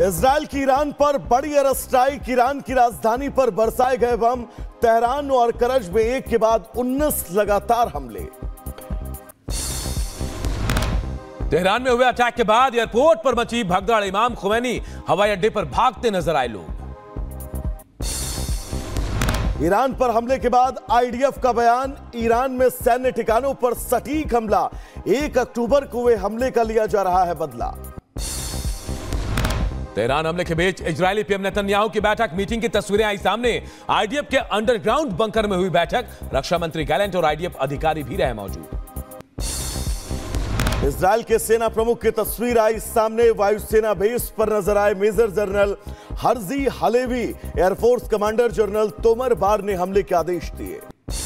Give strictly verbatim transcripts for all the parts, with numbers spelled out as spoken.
Israel की Iran पर बड़ी एयर स्ट्राइक। ईरान की राजधानी पर बरसाए गए बम। तेहरान और करज में एक के बाद उन्नीस लगातार हमले। तेहरान में हुए अटैक के बाद एयरपोर्ट पर मची भगदड़। इमाम खुमैनी हवाई अड्डे पर भागते नजर आए लोग। ईरान पर हमले के बाद आईडीएफ का बयान। ईरान में सैन्य ठिकानों पर सटीक हमला। एक अक्टूबर को हुए हमले का लिया जा रहा है बदला। तेहरान हमले के बीच इजरायली पीएम नेतन्याहू की बैठक। मीटिंग की तस्वीरें आई सामने। आईडीएफ के अंडरग्राउंड बंकर में हुई बैठक। रक्षा मंत्री गैलेंट और आईडीएफ अधिकारी भी रहे मौजूद। इजराइल के सेना प्रमुख की तस्वीर आई सामने। वायुसेना बेस पर नजर आए major general Herzi Halevi. Air force commander general Tomer Bar ने हमले के आदेश दिए।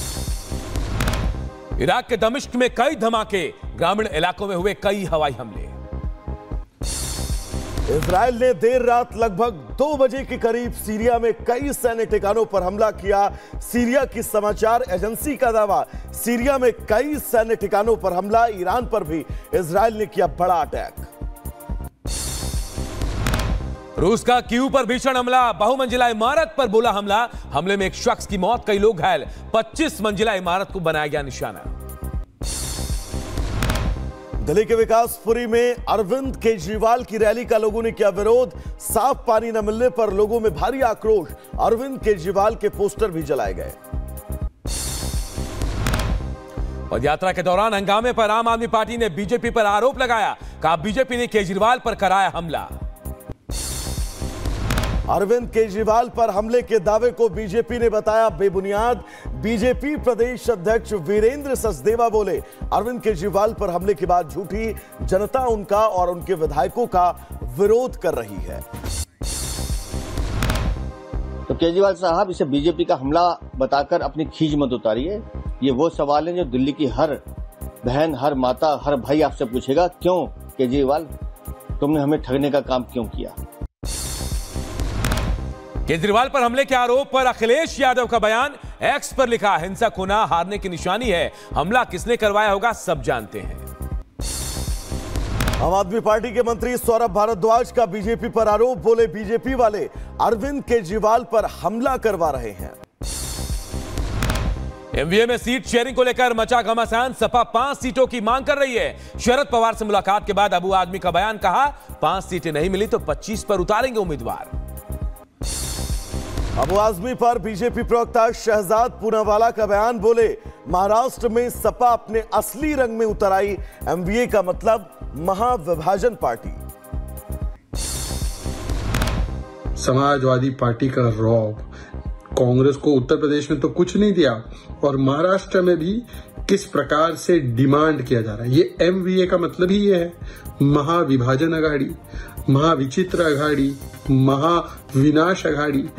इराक के दमिश्क में कई धमाके। ग्रामीण इलाकों में हुए कई हवाई हमले। इजराइल ने देर रात लगभग दो बजे के करीब सीरिया में कई सैन्य ठिकानों पर हमला किया। सीरिया की समाचार एजेंसी का दावा। सीरिया में कई सैन्य ठिकानों पर हमला। ईरान पर भी इजराइल ने किया बड़ा अटैक। रूस का कीव पर भीषण हमला। बहुमंजिला इमारत पर बोला हमला। हमले में एक शख्स की मौत, कई लोग घायल। पच्चीस मंजिला इमारत को बनाया गया निशाना। दिल्ली के विकासपुरी में अरविंद केजरीवाल की रैली का लोगों ने किया विरोध। साफ पानी न मिलने पर लोगों में भारी आक्रोश। अरविंद केजरीवाल के पोस्टर भी जलाए गए। पदयात्रा के दौरान हंगामे पर आम आदमी पार्टी ने बीजेपी पर आरोप लगाया। कहा बीजेपी ने केजरीवाल पर कराया हमला। अरविंद केजरीवाल पर हमले के दावे को बीजेपी ने बताया बेबुनियाद। बीजेपी प्रदेश अध्यक्ष वीरेंद्र सचदेवा बोले अरविंद केजरीवाल पर हमले के बाद झूठी जनता उनका और उनके विधायकों का विरोध कर रही है। तो केजरीवाल साहब, इसे बीजेपी का हमला बताकर अपनी खींच मत उतारिए। ये वो सवाल है जो दिल्ली की हर बहन, हर माता, हर भाई आपसे पूछेगा, क्यों केजरीवाल तुमने हमें ठगने का काम क्यों किया। केजरीवाल पर हमले के आरोप पर अखिलेश यादव का बयान। एक्स पर लिखा हिंसक होना हारने की निशानी है। हमला किसने करवाया होगा सब जानते हैं। आम आदमी पार्टी के मंत्री सौरभ भारद्वाज का बीजेपी पर आरोप। बोले बीजेपी वाले अरविंद केजरीवाल पर हमला करवा रहे हैं। एमवीए में सीट शेयरिंग को लेकर मचा घमासान। सपा पांच सीटों की मांग कर रही है। शरद पवार से मुलाकात के बाद अबू आदमी का बयान। कहा पांच सीटें नहीं मिली तो पच्चीस पर उतारेंगे उम्मीदवार। अबू आजमी पर बीजेपी प्रवक्ता शहजाद पूनावाला का बयान। बोले महाराष्ट्र में सपा अपने असली रंग में उतर आई। एमवीए का मतलब महाविभाजन पार्टी। समाजवादी पार्टी का रौब कांग्रेस को उत्तर प्रदेश में तो कुछ नहीं दिया, और महाराष्ट्र में भी किस प्रकार से डिमांड किया जा रहा है। ये एमवीए का मतलब ही ये है, महाविभाजन अघाड़ी, महाविचित्र अघाड़ी, महाविनाश अघाड़ी।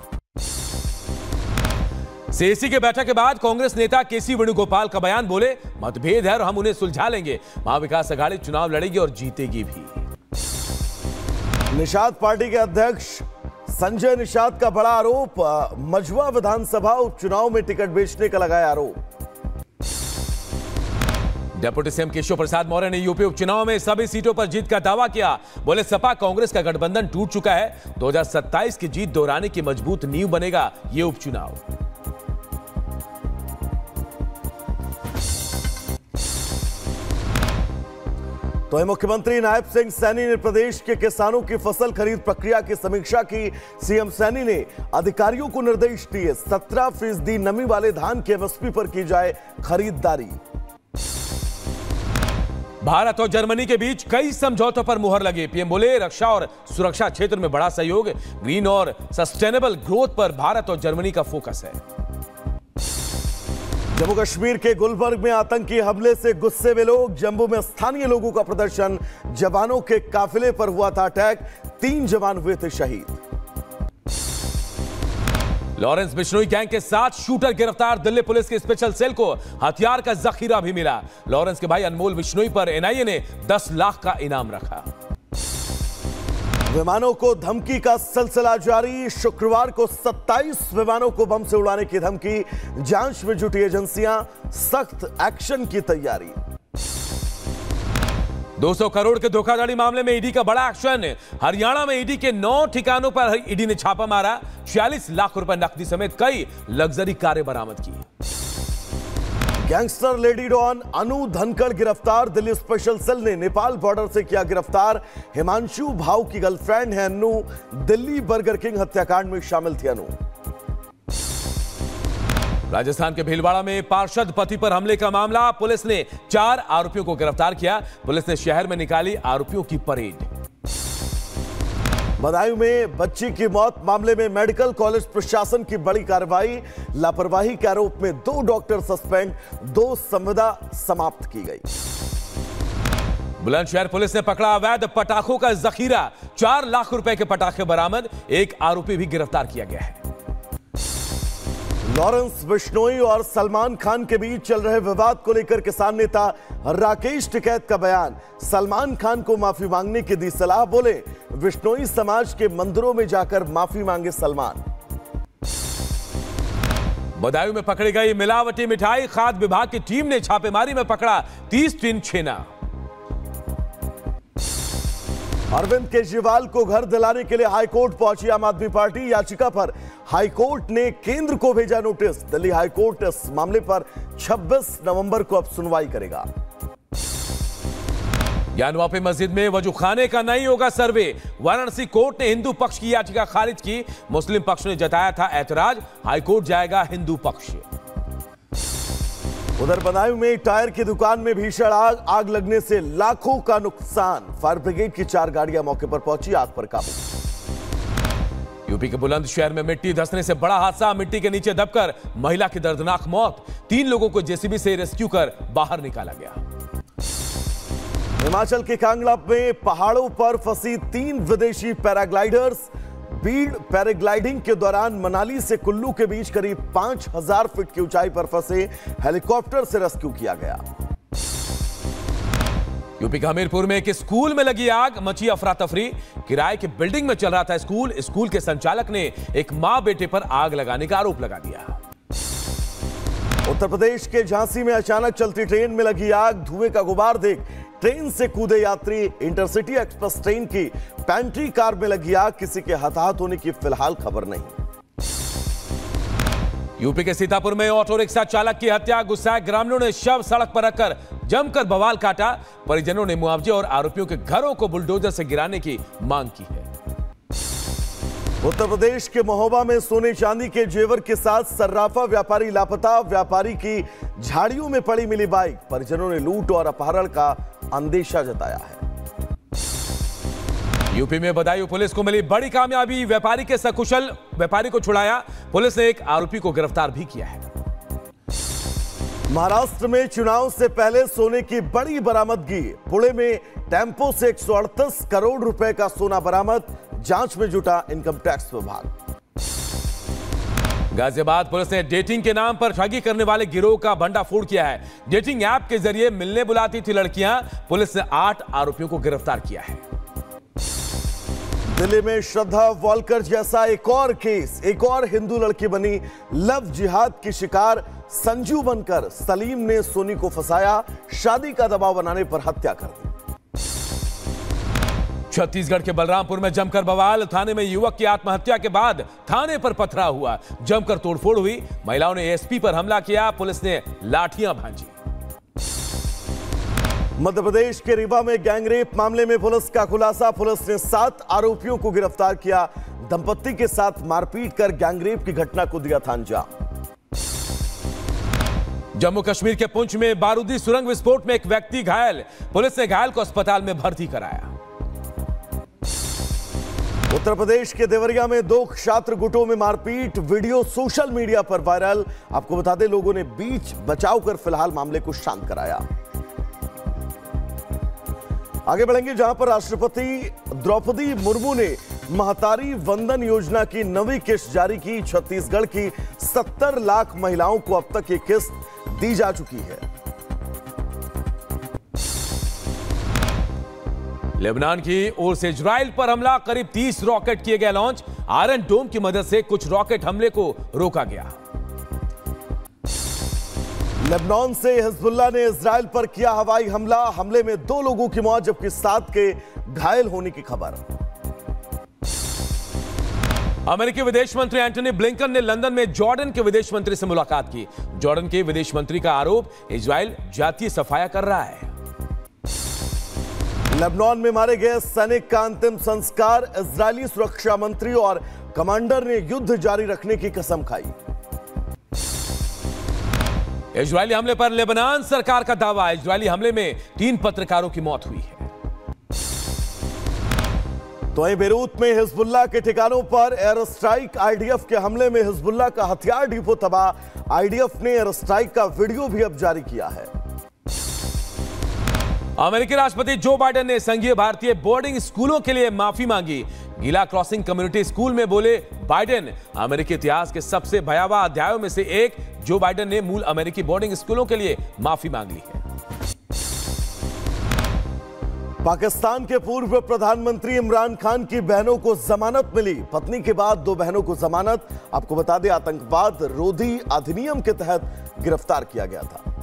सीएसी के बैठक के बाद कांग्रेस नेता केसी वेणुगोपाल का बयान। बोले मतभेद है और हम उन्हें सुलझा लेंगे। महाविकास अघाड़ी चुनाव लड़ेगी और जीतेगी भी। निषाद पार्टी के अध्यक्ष संजय निषाद का बड़ा आरोप। मझुआ विधानसभा उपचुनाव में टिकट बेचने का लगाया आरोप। डिप्टी सीएम केशव प्रसाद मौर्य ने यूपी उपचुनाव में सभी सीटों पर जीत का दावा किया। बोले सपा कांग्रेस का गठबंधन टूट चुका है। दो हज़ार सत्ताईस की जीत दोहराने की मजबूत नींव बनेगा ये उपचुनाव। तो मुख्यमंत्री नायब सिंह सैनी ने प्रदेश के किसानों की फसल खरीद प्रक्रिया की समीक्षा की। सीएम सैनी ने अधिकारियों को निर्देश दिए सत्रह फीसदी नमी वाले धान के एमएसपी पर की जाए खरीदारी। भारत और जर्मनी के बीच कई समझौतों पर मुहर लगी। पीएम बोले रक्षा और सुरक्षा क्षेत्र में बड़ा सहयोग। ग्रीन और सस्टेनेबल ग्रोथ पर भारत और जर्मनी का फोकस है। जम्मू कश्मीर के गुलबर्ग में आतंकी हमले से गुस्से में लोग। जम्मू में स्थानीय लोगों का प्रदर्शन। जवानों के काफिले पर हुआ था अटैक। तीन जवान हुए थे शहीद। लॉरेंस बिश्नोई गैंग के साथ शूटर गिरफ्तार। दिल्ली पुलिस के स्पेशल सेल को हथियार का जखीरा भी मिला। लॉरेंस के भाई अनमोल बिश्नोई पर एनआईए ने दस लाख का इनाम रखा। विमानों को धमकी का सिलसिला जारी। शुक्रवार को सत्ताईस विमानों को बम से उड़ाने की धमकी। जांच में जुटी एजेंसियां। सख्त एक्शन की तैयारी। दो सौ करोड़ के धोखाधड़ी मामले में ईडी का बड़ा एक्शन। हरियाणा में ईडी के नौ ठिकानों पर ईडी ने छापा मारा। छियालीस लाख रुपए नकदी समेत कई लग्जरी कारें बरामद की। Gangster lady don Anu Dhankhar गिरफ्तार। दिल्ली स्पेशल सेल ने नेपाल बॉर्डर से किया गिरफ्तार। हिमांशु भाऊ की गर्लफ्रेंड है अनु। दिल्ली बर्गर किंग हत्याकांड में शामिल थी अनु। राजस्थान के भीलवाड़ा में पार्षद पति पर हमले का मामला। पुलिस ने चार आरोपियों को गिरफ्तार किया। पुलिस ने शहर में निकाली आरोपियों की परेड। बदायूं में बच्ची की मौत मामले में मेडिकल कॉलेज प्रशासन की बड़ी कार्रवाई। लापरवाही के आरोप में दो डॉक्टर सस्पेंड, दो संविदा समाप्त की गई। बुलंदशहर पुलिस ने पकड़ा अवैध पटाखों का जखीरा। चार लाख रुपए के पटाखे बरामद। एक आरोपी भी गिरफ्तार किया गया है। लॉरेंस बिश्नोई और सलमान खान के बीच चल रहे विवाद को लेकर किसान नेता राकेश टिकैत का बयान। सलमान खान को माफी मांगने की दी सलाह। बोले बिश्नोई समाज के मंदिरों में जाकर माफी मांगे सलमान। बदायूं में पकड़ी गई मिलावटी मिठाई। खाद्य विभाग की टीम ने छापेमारी में पकड़ा तीस टिन छेना। अरविंद केजरीवाल को घर दिलाने के लिए हाईकोर्ट पहुंची आम आदमी पार्टी। याचिका पर हाईकोर्ट ने केंद्र को भेजा नोटिस। दिल्ली हाईकोर्ट इस मामले पर छब्बीस नवंबर को अब सुनवाई करेगा। ज्ञानवापी मस्जिद में वजूखाने का नहीं होगा सर्वे। वाराणसी कोर्ट ने हिंदू पक्ष की याचिका खारिज की। मुस्लिम पक्ष ने जताया था ऐतराज। हाईकोर्ट जाएगा हिंदू पक्ष। उधर बदायूं में टायर की दुकान में भीषण आग। आग लगने से लाखों का नुकसान। फायर ब्रिगेड की चार गाड़ियां मौके पर पहुंची, आग पर काबू। यूपी के बुलंदशहर में मिट्टी धंसने से बड़ा हादसा। मिट्टी के नीचे दबकर महिला की दर्दनाक मौत। तीन लोगों को जेसीबी से रेस्क्यू कर बाहर निकाला गया। हिमाचल के कांगड़ा में पहाड़ों पर फंसी तीन विदेशी पैराग्लाइडर्स। बीड़ पैराग्लाइडिंग के दौरान मनाली से कुल्लू के बीच करीब पांच हजार फीट की ऊंचाई पर फंसे हेलीकॉप्टर से रेस्क्यू किया गया। यूपी के हमीरपुर में एक स्कूल में लगी आग। मची अफरा तफरी। किराए की बिल्डिंग में चल रहा था स्कूल। स्कूल के संचालक ने एक मां बेटे पर आग लगाने का आरोप लगा दिया। उत्तर प्रदेश के झांसी में अचानक चलती ट्रेन में लगी आग। धुएं का गुबार देख ट्रेन से कूदे यात्री। इंटरसिटी एक्सप्रेस ट्रेन की पैंट्री कार में लगी आग। किसी के हताहत होने की फिलहाल खबर नहीं। यूपी के सीतापुर में ऑटो रिक्शा चालक की हत्या। गुस्साए ग्रामीणों ने शव सड़क पर रखकर जमकर बवाल काटा। परिजनों ने मुआवजे और आरोपियों के घरों को बुलडोजर से गिराने की मांग की है। उत्तर प्रदेश के महोबा में सोने चांदी के जेवर के साथ सर्राफा व्यापारी लापता। व्यापारी की झाड़ियों में पड़ी मिली बाइक। परिजनों ने लूट और अपहरण का अंदेशा जताया है। यूपी में बदायूं पुलिस को मिली बड़ी कामयाबी। व्यापारी के सकुशल व्यापारी को छुड़ाया। पुलिस ने एक आरोपी को गिरफ्तार भी किया है। महाराष्ट्र में चुनाव से पहले सोने की बड़ी बरामदगी। पुणे में टेम्पो से एक सौ अड़तीस करोड़ रुपए का सोना बरामद। जांच में जुटा इनकम टैक्स विभाग। गाजियाबाद पुलिस ने डेटिंग के नाम पर ठगी करने वाले गिरोह का भंडाफोड़ किया है। डेटिंग ऐप के जरिए मिलने बुलाती थी लड़कियां। पुलिस ने आठ आरोपियों को गिरफ्तार किया है। दिल्ली में श्रद्धा वॉलकर जैसा एक और केस। एक और हिंदू लड़की बनी लव जिहाद की शिकार। संजू बनकर सलीम ने सोनी को फंसाया। शादी का दबाव बनाने पर हत्या कर दी। छत्तीसगढ़ के बलरामपुर में जमकर बवाल। थाने में युवक की आत्महत्या के बाद थाने पर पथराव हुआ। जमकर तोड़फोड़ हुई। महिलाओं ने एसपी पर हमला किया। पुलिस ने लाठियां भांजी। मध्य प्रदेश के रीवा में गैंगरेप मामले में पुलिस का खुलासा। पुलिस ने सात आरोपियों को गिरफ्तार किया। दंपत्ति के साथ मारपीट कर गैंगरेप की घटना को दिया था अंजाम। जम्मू कश्मीर के पुंछ में बारूदी सुरंग विस्फोट में एक व्यक्ति घायल। पुलिस ने घायल को अस्पताल में भर्ती कराया। उत्तर प्रदेश के देवरिया में दो छात्र गुटों में मारपीट। वीडियो सोशल मीडिया पर वायरल। आपको बता दें लोगों ने बीच बचाव कर फिलहाल मामले को शांत कराया। आगे बढ़ेंगे जहां पर राष्ट्रपति द्रौपदी मुर्मू ने महतारी वंदन योजना की नवी किस्त जारी की। छत्तीसगढ़ की सत्तर लाख महिलाओं को अब तक ये किस्त दी जा चुकी है। लेबनान की ओर से इजराइल पर हमला। करीब तीस रॉकेट किए गए लॉन्च। आयरन डोम की मदद से कुछ रॉकेट हमले को रोका गया। लेबनान से हिजबुल्लाह ने इजराइल पर किया हवाई हमला। हमले में दो लोगों की मौत जबकि सात के घायल होने की खबर। अमेरिकी विदेश मंत्री एंटनी ब्लिंकन ने लंदन में जॉर्डन के विदेश मंत्री से मुलाकात की। जॉर्डन के विदेश मंत्री का आरोप इजराइल जातीय सफाया कर रहा है। लेबनान में मारे गए सैनिक का अंतिम संस्कार। इजरायली सुरक्षा मंत्री और कमांडर ने युद्ध जारी रखने की कसम खाई। इजरायली हमले पर लेबनान सरकार का दावा। इजरायली हमले में तीन पत्रकारों की मौत हुई है। तो वहीं बेरूत में हिजबुल्लाह के ठिकानों पर एयर स्ट्राइक। आईडीएफ के हमले में हिजबुल्लाह का हथियार डिपो तबाह। आईडीएफ ने एयर स्ट्राइक का वीडियो भी अब जारी किया है। अमेरिकी राष्ट्रपति जो बाइडेन ने संघीय भारतीय बोर्डिंग स्कूलों के लिए माफी मांगी। गीला क्रॉसिंग कम्युनिटी स्कूल में बोले बाइडेन, अमेरिकी इतिहास के सबसे भयावह अध्यायों में से एक। जो बाइडेन ने मूल अमेरिकी बोर्डिंग स्कूलों के लिए माफी मांग ली है। पाकिस्तान के पूर्व प्रधानमंत्री इमरान खान की बहनों को जमानत मिली। पत्नी के बाद दो बहनों को जमानत। आपको बता दें, आतंकवाद रोधी अधिनियम के तहत गिरफ्तार किया गया था।